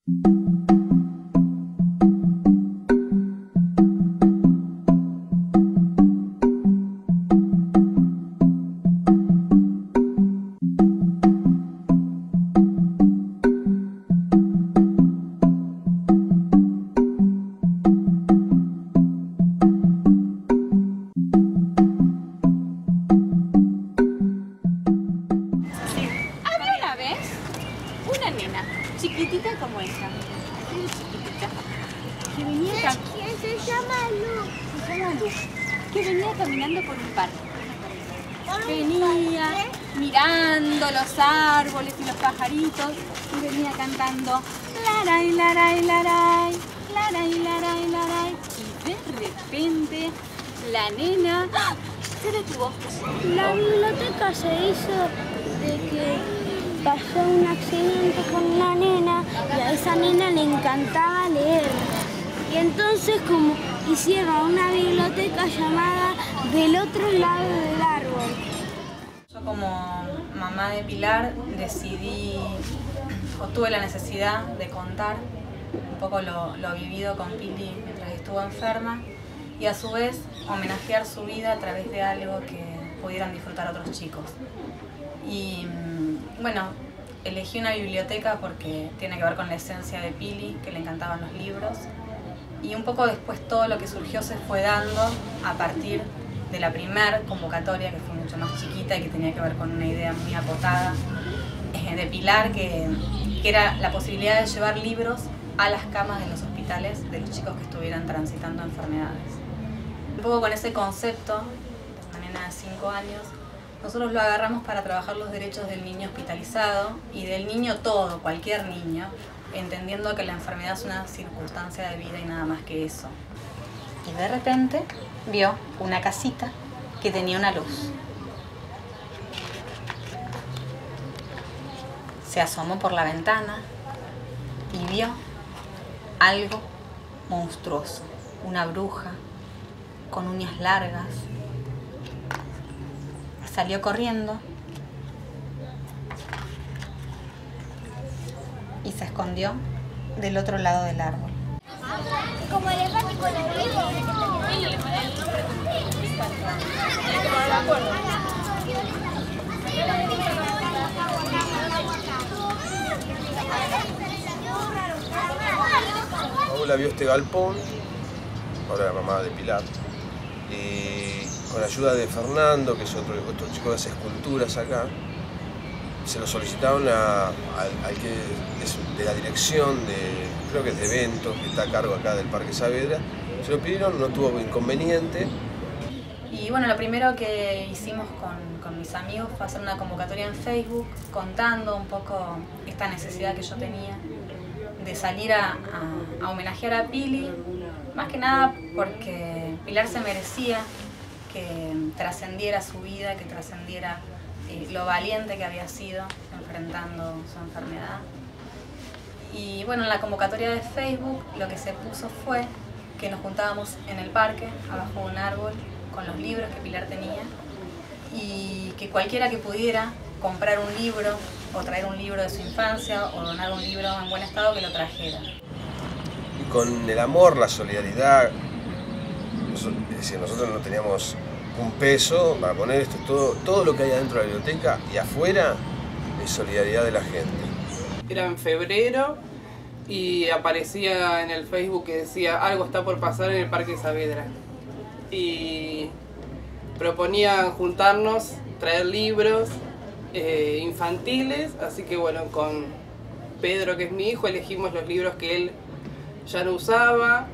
Una nena, chiquitita como esta, muy chiquitita, que venía Se llama Luz. Que venía caminando por un parque. Venía mirando los árboles y los pajaritos y venía cantando laray, laray, laray, laray, laray, laray. Y de repente la nena se detuvo. La biblioteca se hizo de que pasó un accidente con una nena y a esa nena le encantaba leer. Y entonces como hicieron una biblioteca llamada Del otro lado del árbol. Yo como mamá de Pilar tuve la necesidad de contar un poco lo vivido con Pili mientras estuvo enferma y a su vez homenajear su vida a través de algo que pudieran disfrutar otros chicos. Y bueno, elegí una biblioteca porque tiene que ver con la esencia de Pili, que le encantaban los libros. Y un poco después todo lo que surgió se fue dando a partir de la primer convocatoria, que fue mucho más chiquita y que tenía que ver con una idea muy acotada de Pilar, que era la posibilidad de llevar libros a las camas de los hospitales de los chicos que estuvieran transitando enfermedades. Un poco con ese concepto, de una nena de 5 años, nosotros lo agarramos para trabajar los derechos del niño hospitalizado y del niño todo, cualquier niño, entendiendo que la enfermedad es una circunstancia de vida y nada más que eso. Y de repente vio una casita que tenía una luz. Se asomó por la ventana y vio algo monstruoso, una bruja con uñas largas. Salió corriendo y se escondió del otro lado del árbol. Como elefante con el Mi abuela vio este galpón, ahora la mamá de Pilar, y con la ayuda de Fernando, que es otro chico que hace esculturas acá, se lo solicitaron al que es de la dirección creo que es de eventos, que está a cargo acá del Parque Saavedra. Se lo pidieron, no tuvo inconveniente. Y bueno, lo primero que hicimos con mis amigos fue hacer una convocatoria en Facebook contando un poco esta necesidad que yo tenía de salir a homenajear a Pili, más que nada porque Pilar se merecía que trascendiera su vida, que trascendiera lo valiente que había sido enfrentando su enfermedad. Y bueno, en la convocatoria de Facebook lo que se puso fue que nos juntábamos en el parque, abajo de un árbol, con los libros que Pilar tenía, y que cualquiera que pudiera comprar un libro o traer un libro de su infancia o donar un libro en buen estado, que lo trajera. Y con el amor, la solidaridad, es decir, nosotros no teníamos un peso para poner esto, todo lo que hay adentro de la biblioteca y afuera es solidaridad de la gente. Era en febrero y aparecía en el Facebook que decía algo está por pasar en el Parque Saavedra. Y proponían juntarnos, traer libros infantiles, así que bueno, con Pedro, que es mi hijo, elegimos los libros que él ya no usaba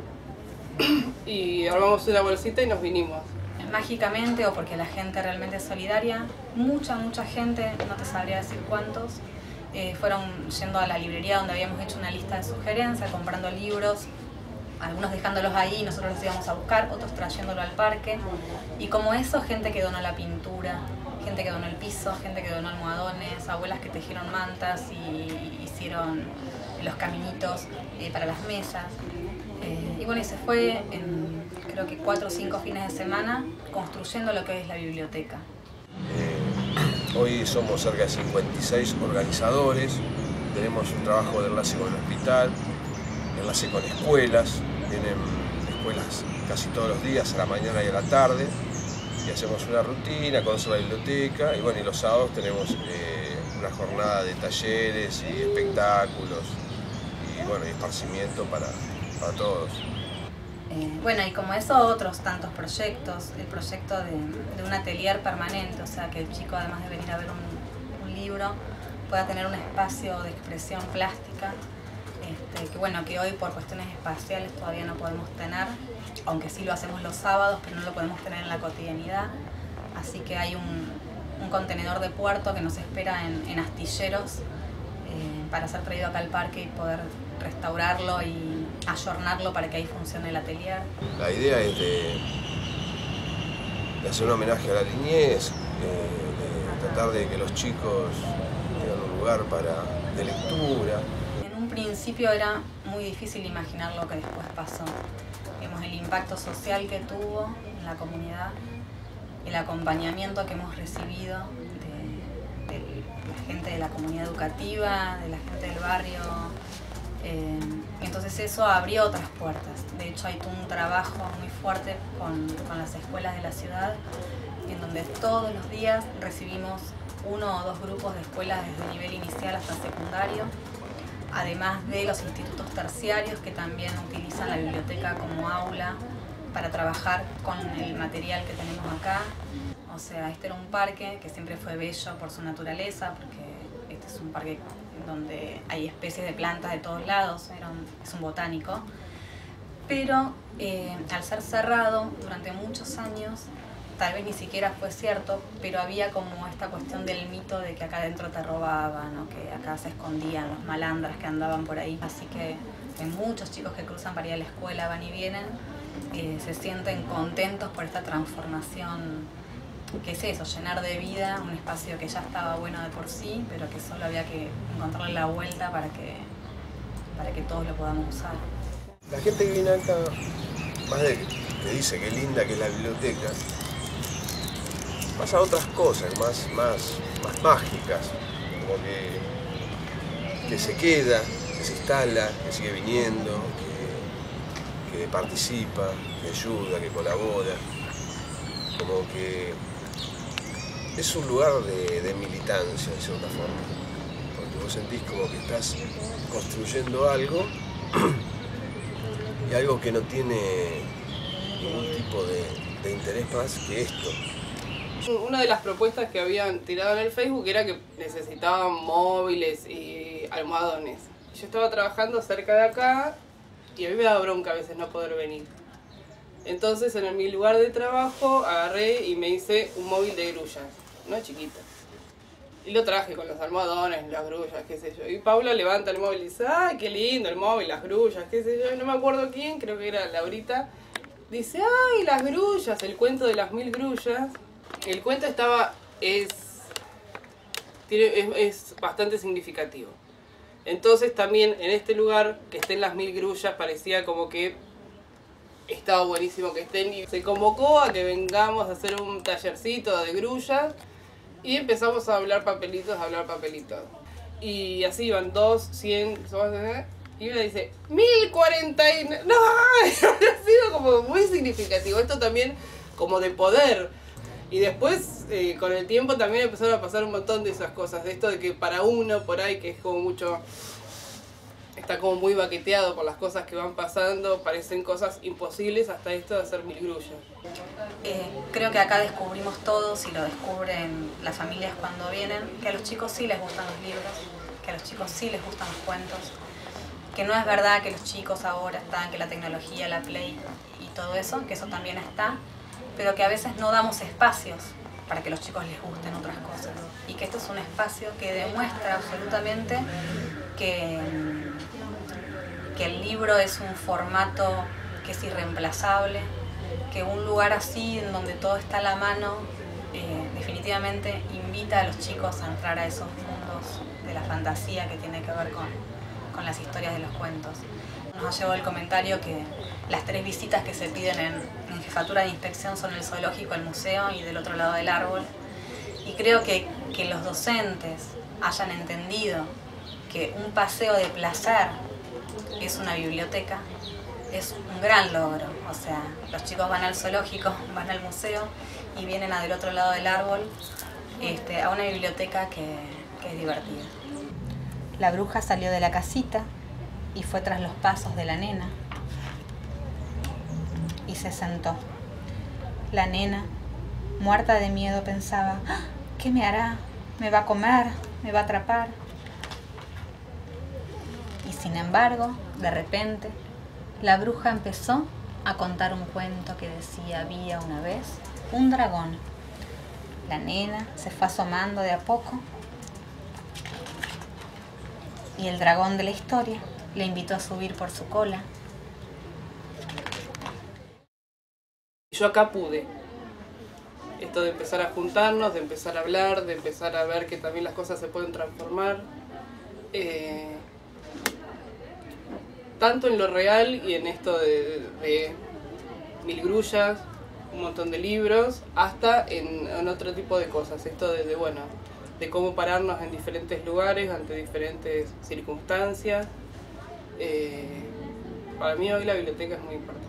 y armamos una bolsita y nos vinimos. Mágicamente, o porque la gente realmente es solidaria, mucha gente, no te sabría decir cuántos, fueron yendo a la librería donde habíamos hecho una lista de sugerencias, comprando libros, algunos dejándolos ahí y nosotros los íbamos a buscar, otros trayéndolo al parque. Y como eso, gente que donó la pintura, gente que donó el piso, gente que donó almohadones, abuelas que tejieron mantas y hicieron los caminitos para las mesas. Y bueno, y se fue en creo que 4 o 5 fines de semana construyendo lo que es la biblioteca. Hoy somos cerca de 56 organizadores, tenemos un trabajo de enlace con el hospital, enlace con escuelas, vienen escuelas casi todos los días, a la mañana y a la tarde, y hacemos una rutina, conocemos la biblioteca, y bueno, y los sábados tenemos una jornada de talleres y espectáculos, y bueno, y esparcimiento para todos. Bueno, y como eso, otros tantos proyectos, el proyecto de un atelier permanente, o sea, que el chico, además de venir a ver un libro, pueda tener un espacio de expresión plástica, que bueno, que hoy por cuestiones espaciales todavía no podemos tener, aunque sí lo hacemos los sábados, pero no lo podemos tener en la cotidianidad. Así que hay un contenedor de puerto que nos espera en Astilleros para ser traído acá al parque y poder restaurarlo y ayornarlo para que ahí funcione el atelier. La idea es de hacer un homenaje a la niñez, de tratar de que los chicos tengan un lugar de lectura. En un principio era muy difícil imaginar lo que después pasó. Vemos el impacto social que tuvo en la comunidad, el acompañamiento que hemos recibido de la gente de la comunidad educativa, de la gente del barrio. Entonces eso abrió otras puertas. De hecho hay un trabajo muy fuerte con las escuelas de la ciudad, en donde todos los días recibimos 1 o 2 grupos de escuelas desde nivel inicial hasta secundario, además de los institutos terciarios que también utilizan la biblioteca como aula para trabajar con el material que tenemos acá. O sea, este era un parque que siempre fue bello por su naturaleza, porque este es un parque donde hay especies de plantas de todos lados, es un botánico. Pero al ser cerrado durante muchos años, tal vez ni siquiera fue cierto, pero había como esta cuestión del mito de que acá adentro te robaban o que acá se escondían los malandras que andaban por ahí. Así que muchos chicos que cruzan para ir a la escuela, van y vienen, se sienten contentos por esta transformación, que es eso, llenar de vida un espacio que ya estaba bueno de por sí, pero que solo había que encontrarle la vuelta para que todos lo podamos usar. La gente que viene acá, más de que dice qué linda que es la biblioteca, pasa otras cosas más mágicas, como que se queda, que se instala, que sigue viniendo, que participa, que ayuda, que colabora, como que es un lugar de militancia de cierta forma, porque vos sentís como que estás construyendo algo y algo que no tiene ningún tipo de interés más que esto. Una de las propuestas que habían tirado en el Facebook era que necesitaban móviles y almohadones. Yo estaba trabajando cerca de acá y a mí me daba bronca a veces no poder venir. Entonces en mi lugar de trabajo agarré y me hice un móvil de grullas, ¿no? Chiquito. Y lo traje con los almohadones, las grullas, qué sé yo. Y Paula levanta el móvil y dice, ¡ay, qué lindo el móvil, las grullas, qué sé yo! Y no me acuerdo quién, creo que era Laurita. Dice, ¡ay, las grullas! El cuento de las 1000 grullas. El cuento es bastante significativo. Entonces también en este lugar que estén las 1000 grullas parecía como que estaba buenísimo que estén. Y se convocó a que vengamos a hacer un tallercito de grullas y empezamos a hablar papelitos, Y así iban 2, 100, y una dice, 1049. No, ha sido como muy significativo. Esto también como de poder. Y después, con el tiempo, también empezaron a pasar un montón de esas cosas. De esto de que para uno, por ahí, que es como mucho... Está como muy baqueteado por las cosas que van pasando, parecen cosas imposibles, hasta esto de hacer 1000 grullas. Creo que acá descubrimos todos, y lo descubren las familias cuando vienen, que a los chicos sí les gustan los libros, que a los chicos sí les gustan los cuentos, que no es verdad que los chicos ahora están, que la tecnología, la Play y todo eso, que eso también está, pero que a veces no damos espacios para que los chicos les gusten otras cosas. Y que esto es un espacio que demuestra absolutamente que el libro es un formato que es irreemplazable, que un lugar así, en donde todo está a la mano, definitivamente invita a los chicos a entrar a esos mundos de la fantasía que tiene que ver con las historias de los cuentos. Nos ha llegado el comentario que las 3 visitas que se piden en jefatura de inspección son el zoológico, el museo y del otro lado del árbol. Y creo que los docentes hayan entendido que un paseo de placer es una biblioteca, es un gran logro. O sea, los chicos van al zoológico, van al museo y vienen a del otro lado del árbol a una biblioteca que es divertida. La bruja salió de la casita y fue tras los pasos de la nena y se sentó. La nena, muerta de miedo, pensaba: ¿qué me hará? ¿Me va a comer? ¿Me va a atrapar? Y sin embargo, de repente, la bruja empezó a contar un cuento que decía: había una vez un dragón. La nena se fue asomando de a poco y el dragón de la historia le invitó a subir por su cola. Yo acá pude. Esto de empezar a juntarnos, de empezar a hablar, de empezar a ver que también las cosas se pueden transformar. Tanto en lo real y en esto de mil grullas, un montón de libros, hasta en otro tipo de cosas. Esto de cómo pararnos en diferentes lugares, ante diferentes circunstancias. Para mí hoy la biblioteca es muy importante.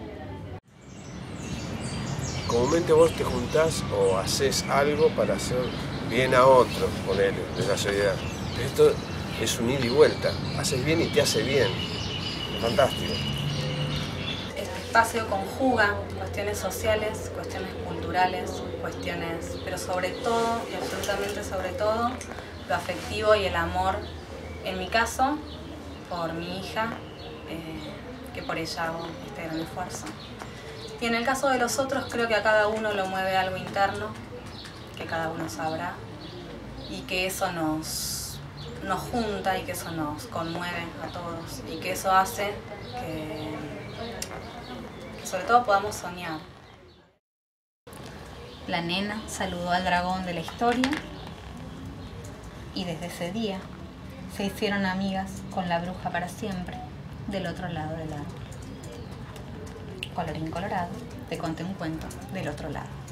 Comúnmente vos te juntás o haces algo para hacer bien a otros, ponele, de la sociedad. Esto es un ida y vuelta. Haces bien y te hace bien. Es fantástico. Este espacio conjuga cuestiones sociales, cuestiones culturales, cuestiones, pero sobre todo, y absolutamente sobre todo, lo afectivo y el amor, en mi caso, por mi hija, que por ella hago este gran esfuerzo. Y en el caso de los otros, creo que a cada uno lo mueve algo interno, que cada uno sabrá, y que eso nos junta y que eso nos conmueve a todos, y que eso hace que sobre todo podamos soñar. La nena saludó al dragón de la historia y desde ese día se hicieron amigas con la bruja para siempre del otro lado del árbol. Colorín colorado, te conté un cuento del otro lado.